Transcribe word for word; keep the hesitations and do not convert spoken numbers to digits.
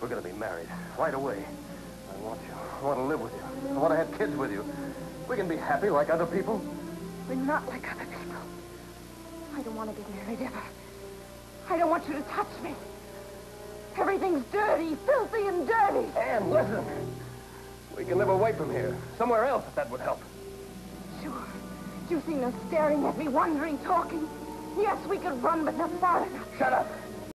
We're going to be married right away. I want you. I want to live with you. I want to have kids with you. We can be happy like other people. We're not like other people. I don't want to get married ever. I don't want you to touch me. Everything's dirty, filthy, and dirty. Anne, listen. We can live away from here. Somewhere else, if that would help. Sure. You've seen us staring at me, wondering, talking. Yes, we could run, but not far enough. Shut up.